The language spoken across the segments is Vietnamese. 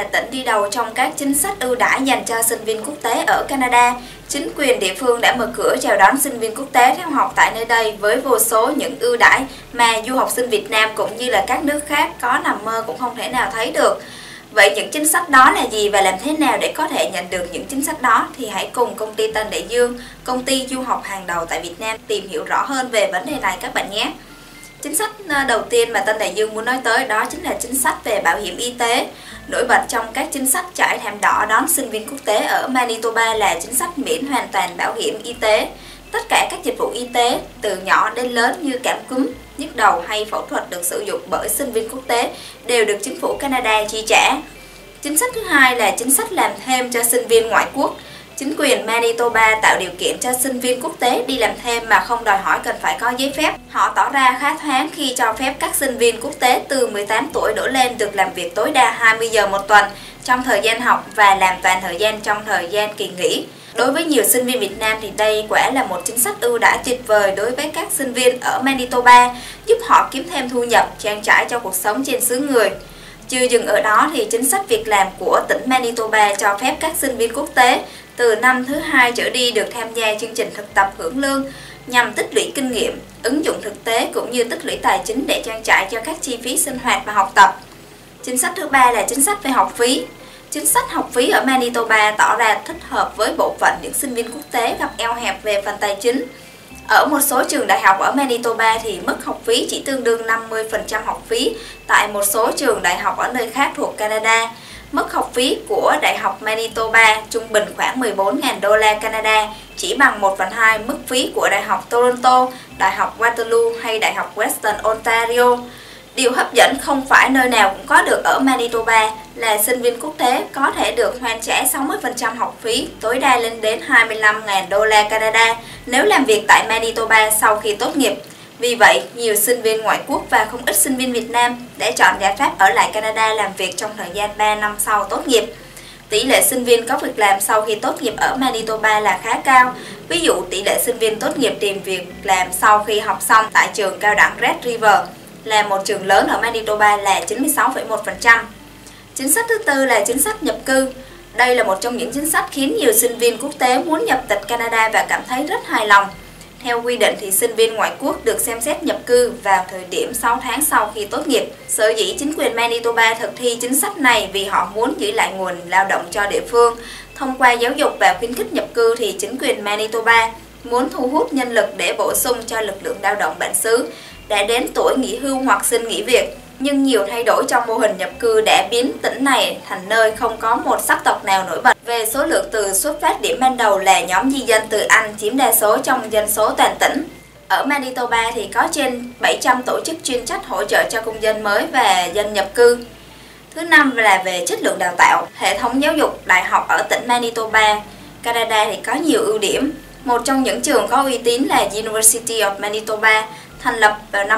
tỉnh đi đầu trong các chính sách ưu đãi dành cho sinh viên quốc tế ở Canada. Chính quyền địa phương đã mở cửa chào đón sinh viên quốc tế theo học tại nơi đây với vô số những ưu đãi mà du học sinh Việt Nam cũng như là các nước khác có nằm mơ cũng không thể nào thấy được. Vậy những chính sách đó là gì và làm thế nào để có thể nhận được những chính sách đó thì hãy cùng công ty Tân Đại Dương, công ty du học hàng đầu tại Việt Nam tìm hiểu rõ hơn về vấn đề này các bạn nhé. Chính sách đầu tiên mà Tân Đại Dương muốn nói tới đó chính là chính sách về bảo hiểm y tế. Nổi bật trong các chính sách trải thảm đỏ đón sinh viên quốc tế ở Manitoba là chính sách miễn hoàn toàn bảo hiểm y tế. Tất cả các dịch vụ y tế từ nhỏ đến lớn như cảm cúm, nhức đầu hay phẫu thuật được sử dụng bởi sinh viên quốc tế đều được chính phủ Canada chi trả. Chính sách thứ hai là chính sách làm thêm cho sinh viên ngoại quốc. Chính quyền Manitoba tạo điều kiện cho sinh viên quốc tế đi làm thêm mà không đòi hỏi cần phải có giấy phép. Họ tỏ ra khá thoáng khi cho phép các sinh viên quốc tế từ 18 tuổi đổ lên được làm việc tối đa 20 giờ một tuần trong thời gian học và làm toàn thời gian trong thời gian kỳ nghỉ. Đối với nhiều sinh viên Việt Nam thì đây quả là một chính sách ưu đãi tuyệt vời đối với các sinh viên ở Manitoba, giúp họ kiếm thêm thu nhập, trang trải cho cuộc sống trên xứ người. Chưa dừng ở đó thì chính sách việc làm của tỉnh Manitoba cho phép các sinh viên quốc tế từ năm thứ 2 trở đi được tham gia chương trình thực tập hưởng lương nhằm tích lũy kinh nghiệm, ứng dụng thực tế cũng như tích lũy tài chính để trang trải cho các chi phí sinh hoạt và học tập. Chính sách thứ ba là chính sách về học phí. Chính sách học phí ở Manitoba tỏ ra thích hợp với bộ phận những sinh viên quốc tế gặp eo hẹp về phần tài chính. Ở một số trường đại học ở Manitoba thì mức học phí chỉ tương đương 50% học phí tại một số trường đại học ở nơi khác thuộc Canada. Mức học phí của Đại học Manitoba trung bình khoảng 14.000 đô la Canada, chỉ bằng 1/2 mức phí của Đại học Toronto, Đại học Waterloo hay Đại học Western Ontario. Điều hấp dẫn không phải nơi nào cũng có được ở Manitoba là sinh viên quốc tế có thể được hoàn trả 60% học phí, tối đa lên đến 25.000 đô la Canada nếu làm việc tại Manitoba sau khi tốt nghiệp. Vì vậy, nhiều sinh viên ngoại quốc và không ít sinh viên Việt Nam đã chọn giải pháp ở lại Canada làm việc trong thời gian 3 năm sau tốt nghiệp. Tỷ lệ sinh viên có việc làm sau khi tốt nghiệp ở Manitoba là khá cao. Ví dụ, tỷ lệ sinh viên tốt nghiệp tìm việc làm sau khi học xong tại trường cao đẳng Red River là một trường lớn ở Manitoba là 96,1%. Chính sách thứ tư là chính sách nhập cư. Đây là một trong những chính sách khiến nhiều sinh viên quốc tế muốn nhập tịch Canada và cảm thấy rất hài lòng. Theo quy định thì sinh viên ngoại quốc được xem xét nhập cư vào thời điểm 6 tháng sau khi tốt nghiệp. Sở dĩ chính quyền Manitoba thực thi chính sách này vì họ muốn giữ lại nguồn lao động cho địa phương. Thông qua giáo dục và khuyến khích nhập cư thì chính quyền Manitoba muốn thu hút nhân lực để bổ sung cho lực lượng lao động bản xứ đã đến tuổi nghỉ hưu hoặc xin nghỉ việc. Nhưng nhiều thay đổi trong mô hình nhập cư đã biến tỉnh này thành nơi không có một sắc tộc nào nổi bật. Về số lượng từ xuất phát điểm ban đầu là nhóm di dân từ Anh chiếm đa số trong dân số toàn tỉnh. Ở Manitoba thì có trên 700 tổ chức chuyên trách hỗ trợ cho công dân mới và dân nhập cư. Thứ năm là về chất lượng đào tạo. Hệ thống giáo dục đại học ở tỉnh Manitoba, Canada thì có nhiều ưu điểm. Một trong những trường có uy tín là University of Manitoba, thành lập vào năm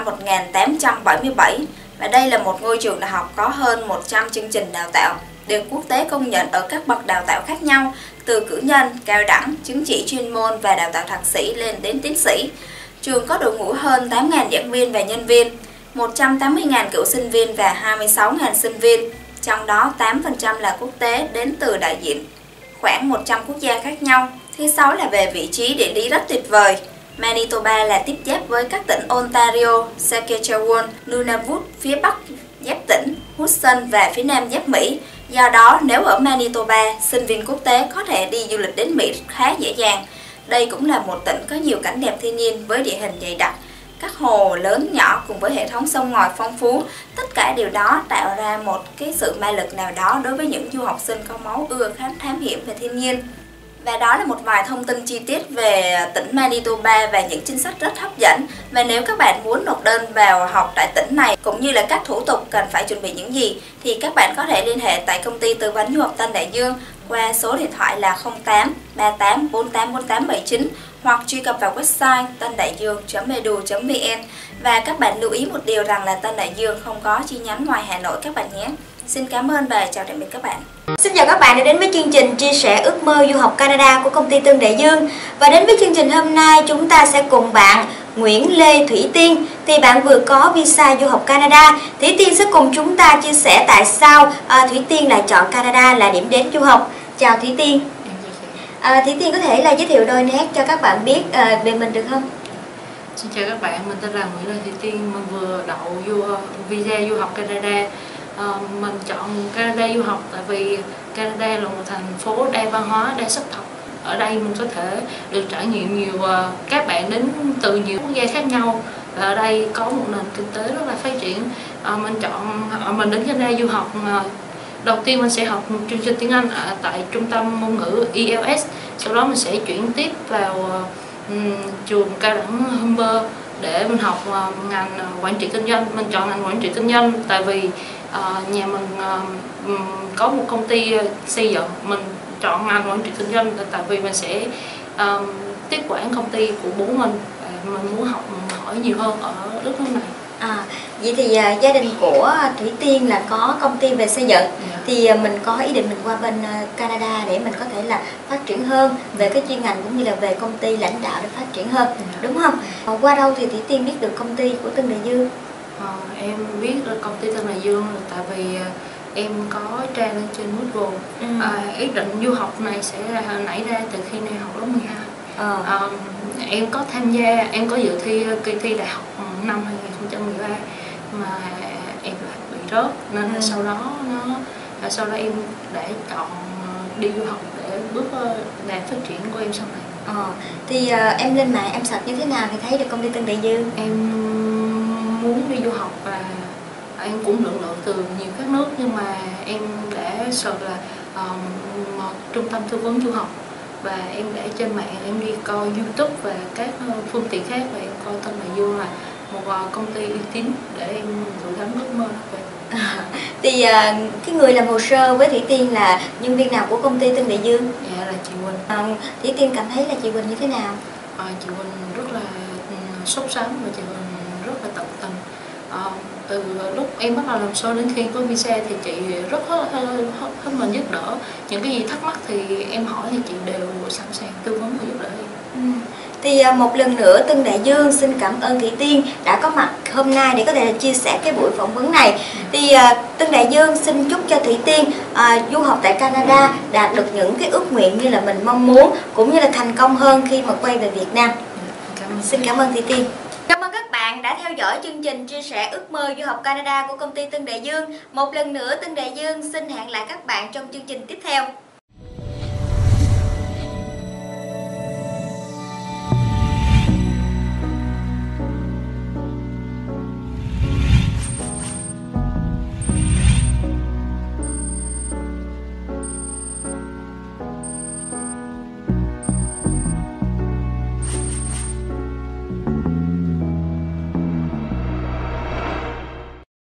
1877. Và đây là một ngôi trường đại học có hơn 100 chương trình đào tạo, được quốc tế công nhận ở các bậc đào tạo khác nhau, từ cử nhân, cao đẳng, chứng chỉ chuyên môn và đào tạo thạc sĩ lên đến tiến sĩ. Trường có đội ngũ hơn 8.000 giảng viên và nhân viên, 180.000 cựu sinh viên và 26.000 sinh viên, trong đó 8% là quốc tế đến từ đại diện khoảng 100 quốc gia khác nhau. Thứ sáu là về vị trí địa lý rất tuyệt vời. Manitoba là tiếp giáp với các tỉnh Ontario, Saskatchewan, Nunavut, phía Bắc giáp tỉnh Hudson và phía Nam giáp Mỹ. Do đó, nếu ở Manitoba, sinh viên quốc tế có thể đi du lịch đến Mỹ khá dễ dàng. Đây cũng là một tỉnh có nhiều cảnh đẹp thiên nhiên với địa hình dày đặc, các hồ lớn nhỏ cùng với hệ thống sông ngòi phong phú. Tất cả điều đó tạo ra một cái sự ma lực nào đó đối với những du học sinh có máu ưa khám thám hiểm về thiên nhiên. Và đó là một vài thông tin chi tiết về tỉnh Manitoba và những chính sách rất hấp dẫn. Và nếu các bạn muốn nộp đơn vào học tại tỉnh này cũng như là các thủ tục cần phải chuẩn bị những gì thì các bạn có thể liên hệ tại công ty tư vấn du học Tân Đại Dương qua số điện thoại là 08 38 48 48 79 hoặc truy cập vào website tandaiduong.edu.vn. Và các bạn lưu ý một điều rằng là Tân Đại Dương không có chi nhánh ngoài Hà Nội các bạn nhé. Xin cảm ơn và chào tạm biệt các bạn. Xin chào các bạn đã đến với chương trình chia sẻ ước mơ du học Canada của công ty Tân Đại Dương. Và đến với chương trình hôm nay chúng ta sẽ cùng bạn Nguyễn Lê Thủy Tiên. Thì bạn vừa có visa du học Canada. Thủy Tiên sẽ cùng chúng ta chia sẻ tại sao Thủy Tiên lại chọn Canada là điểm đến du học. Chào Thủy Tiên. Thủy Tiên có thể là giới thiệu đôi nét cho các bạn biết về mình được không? Xin chào các bạn, mình tên là Nguyễn Lê Thủy Tiên, mình vừa đậu visa du học Canada. Mình chọn Canada du học tại vì Canada là một thành phố đa văn hóa, đa sắc tộc. Ở đây mình có thể được trải nghiệm nhiều, các bạn đến từ nhiều quốc gia khác nhau. Và ở đây có một nền kinh tế rất là phát triển. Mình đến Canada du học. Đầu tiên mình sẽ học một chương trình tiếng Anh tại trung tâm ngôn ngữ IELTS. Sau đó mình sẽ chuyển tiếp vào trường cao đẳng Humber để mình học ngành quản trị kinh doanh. Mình chọn ngành quản trị kinh doanh tại vì nhà mình có một công ty xây dựng. Mình chọn ngành quản trị kinh doanh tại vì mình sẽ tiếp quản công ty của bố mình và mình muốn học hỏi nhiều hơn ở đất nước này. Vậy thì gia đình của Thủy Tiên là có công ty về xây dựng, thì mình có ý định mình qua bên Canada để mình có thể là phát triển hơn về cái chuyên ngành cũng như là về công ty lãnh đạo để phát triển hơn, đúng không? Qua đâu thì Thủy Tiên biết được công ty của Tân Đại Dương? Em biết được công ty Tân Đại Dương là tại vì em có tra lên trên Google. Ý định du học này sẽ nảy ra từ khi em học lớp 12. Em có tham gia, em có dự thi kỳ thi đại học năm 2013 mà em lại bị rớt, nên là sau đó em đã chọn đi du học để bước đà phát triển của em sau này. Thì em lên mạng em search như thế nào thì thấy được công ty Tân Đại Dương? Em muốn đi du học và em cũng lựa từ nhiều các nước, nhưng mà em đã search là một trung tâm tư vấn du học, và em đã trên mạng em đi coi YouTube và các phương tiện khác, và em coi Tân Đại Dương là một công ty uy tín để em gửi gắm ước mơ về. Thì cái người làm hồ sơ với Thủy Tiên là nhân viên nào của công ty Tân Đại Dương? Dạ là chị Quỳnh. Thủy Tiên cảm thấy là chị Quỳnh như thế nào? Chị Quỳnh rất là sốt sắng và chị Quỳnh rất là tận tình. Từ lúc em bắt đầu làm show đến khi có visa thì chị rất hết mình giúp đỡ. Những cái gì thắc mắc thì em hỏi thì chị đều sẵn sàng tư vấn và giúp đỡ em. Thì một lần nữa Tân Đại Dương xin cảm ơn Thủy Tiên đã có mặt hôm nay để có thể chia sẻ cái buổi phỏng vấn này. Thì Tân Đại Dương xin chúc cho Thủy Tiên du học tại Canada đạt được những cái ước nguyện như là mình mong muốn, cũng như là thành công hơn khi mà quay về Việt Nam. Xin cảm ơn Thủy Tiên. Cảm ơn các bạn đã theo dõi chương trình chia sẻ ước mơ du học Canada của công ty Tân Đại Dương. Một lần nữa Tân Đại Dương xin hẹn lại các bạn trong chương trình tiếp theo.